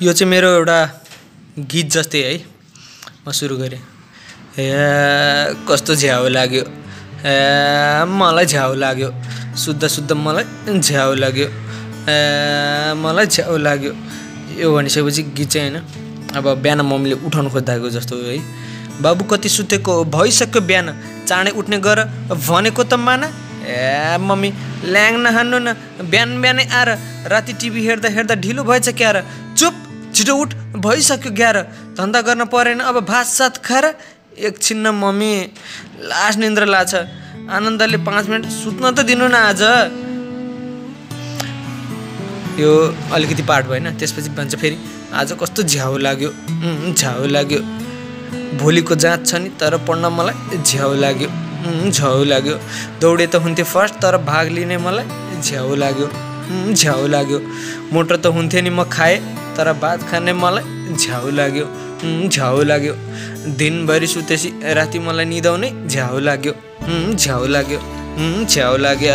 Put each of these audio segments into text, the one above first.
यो चाहिँ मेरो एउटा गीत जस्तै है। म सुरु गरेँ। कस्तो झ्याउ लाग्यो, मलाई झ्याउ लाग्यो, शुद्ध शुद्ध मलाई झ्याउ लाग्यो, मलाई झ्याउ लाग्यो। यो भनिसकेपछि गीत चाहिँ होइन, अब बिहान मम्मीले उठाउनु खोज्दाको जस्तो है। बाबु कति सुतेको भइसक्यो बिहान, चाँडै उठ्ने गर भनेको त माना। मम्मी ल्याङ नहान्नु न, बिहान बिहानै आएर राति टिभी हेर्दा हेर्दा ढिलो भएछ क्यार। चुप, छिटो उठ, भइसक्यो 11, धन्दा गर्न परेन अब भात सात खाएर। एकछिन न मम्मी, लास्ट निन्द्रा लाग्छ, आनन्दले 5 मिनट सुत्न त दिनु न आज। यो अलिकति पार्ट भएन। त्यसपछि भन्छ फेरि आज कस्तो झ्याउ लाग्यो, झ्याउ लाग्यो, भोलिको जाँच छ नि तर पढ्न मलाई झ्याउ लाग्यो, झ्याउ लाग्यो। दौडे त हुन्थ्यो फर्स्ट तर भाग लिने मलाई झ्याउ लाग्यो, झ्याउ लाग्यो। मोटर त हुन्थ्यो नि म खाएँ तर भात खाने मलाई झ्याउ लाग्यो, झ्याउ लाग्यो। दिनभरि सुतेपछि राति मलाई निदाउने झ्याउ लाग्यो, झ्याउ लाग्यो, झ्याउ लाग्यो।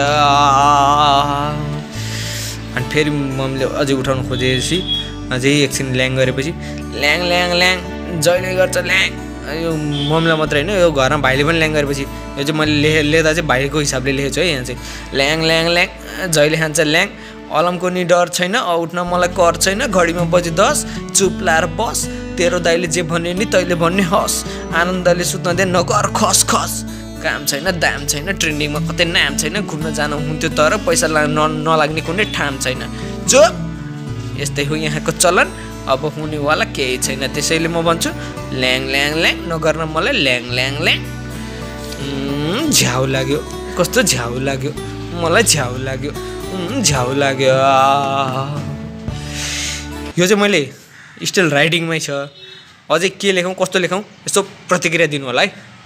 अनि फेरि मम्मीले अझै उठाउनु खोजेपछि अझै एकछिन ल्याङ गरेपछि ल्याङ ल्याङ ल्याङ जहिले गर्छ ल्याङ। यो मम्मीलाई मात्रै होइन, यो घरमा भाइले पनि ल्याङ गरेपछि, यो चाहिँ मैले लेख्दा चाहिँ भाइको हिसाबले लेखेको छु है। यहाँ चाहिँ ल्याङ ल्याङ ल्याङ जहिले खान्छ ल्याङ, अलार्मको नि डर छैन, उठ्न मलाई कर छैन, घडीमा बजे 10, चुप लाएर बस, तेरो दाइले जे भन्यो नि तैँले भन्ने हस्, आनन्दले सुत्न दे नगर खस खस। काम छैन दाम छैन, ट्रेन्डिङमा कतै नाम छैन, घुम्न जानु हुन्थ्यो तर पैसा नलाग्ने कुनै ठाम छैन। जो यस्तै हो यहाँको चलन, अब हुनेवाला केही छैन। त्यसैले म भन्छु ल्याङ ल्याङ ल्याङ नगर्न मलाई ल्याङ ल्याङ ल्याङ। झ्याउ लाग्यो, कस्तो झ्याउ लाग्यो, मलाई झ्याउ लाग्यो, झ्याउ लाग्यो। यो चाहिँ मैले स्टिल राइटिङमै छ। अझै के लेखौँ कस्तो लेखौँ यसो प्रतिक्रिया दिनु होला है।